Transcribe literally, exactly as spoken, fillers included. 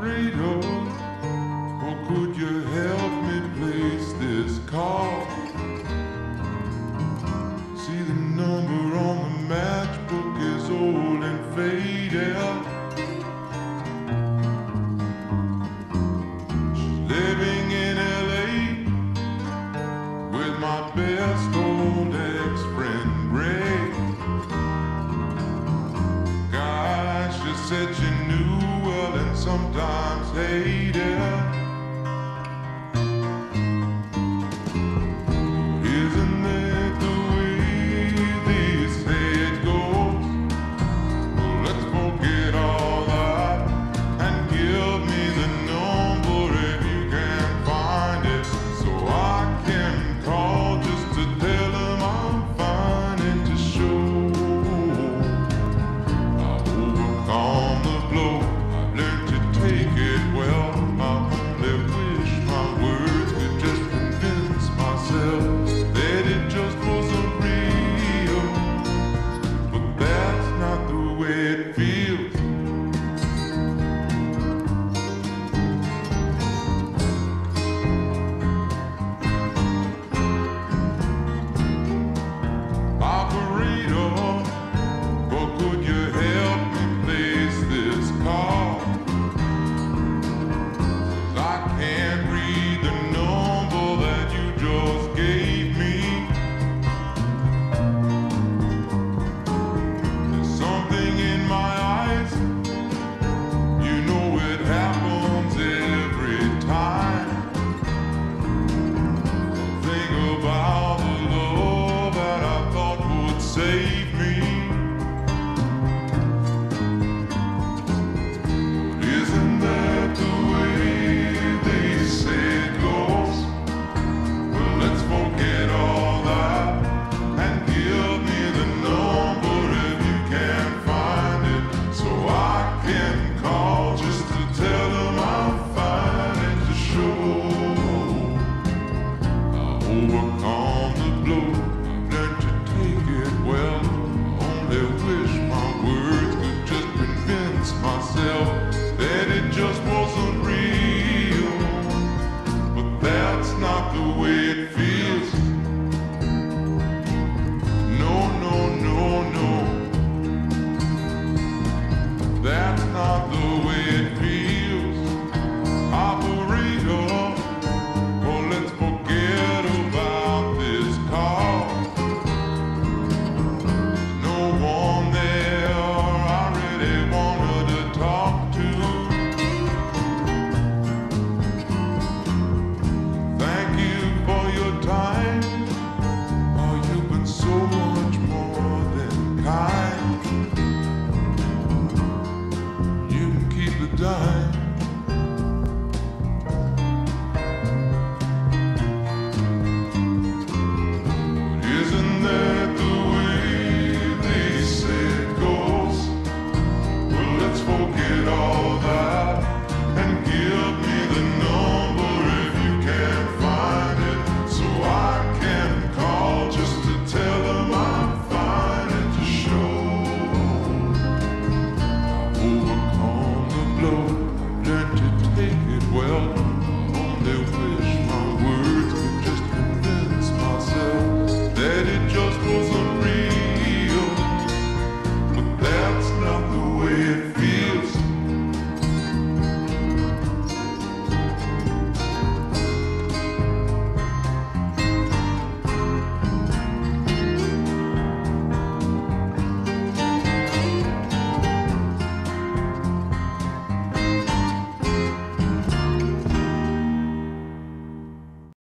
Operator, or could you help me place this call? See, the number on the matchbook is old and faded. She's living in L A with my best old ex-friend Ray. Gosh, she said she knew well and sometimes hated. Isn't that the way they say it goes? Well, let's forget all that and give me the number if you can find it, so I can call just to tell them I'm fine and to show I overcome the blow. I've learned to take it well. I only wish my words could just convince myself that it just wasn't real, but that's not the way it feels. Operator, or could you help me place this call? 'Cause I can't read the number that you just gave me. There's something in my eyes, you know it happens every time. Think about the love that I thought would save me. Isn't that the way they say it goes? Well, let's forget all that and give me the number if you can find it, so I can call just to tell them I'm fine and to show I overcome the blow.